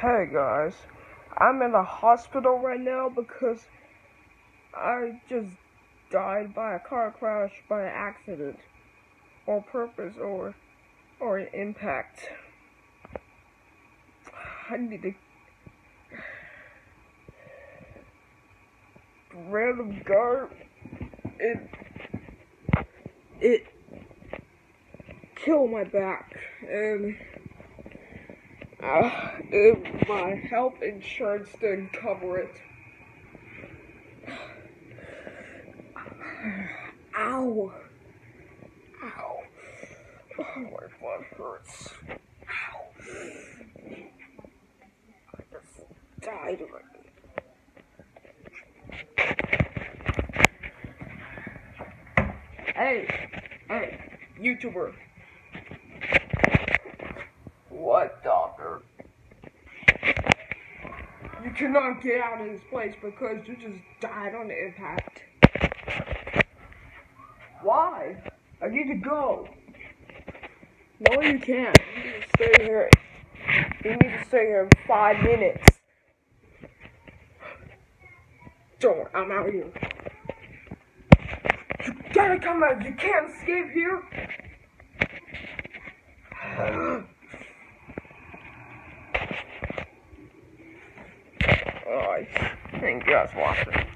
Hey guys, I'm in the hospital right now because I just died by a car crash by accident, or purpose, or an impact. I need to random guard. It killed my back, and my health insurance didn't cover it. Ow! Ow! Oh, my butt hurts. Ow! I just died already. Hey, YouTuber. What, doctor? You cannot get out of this place because you just died on the impact. Why? I need to go. No, you can't. You need to stay here. You need to stay here 5 minutes. Don't, I'm out of here. You gotta come out. You can't escape here. Alright, thank you guys for watching.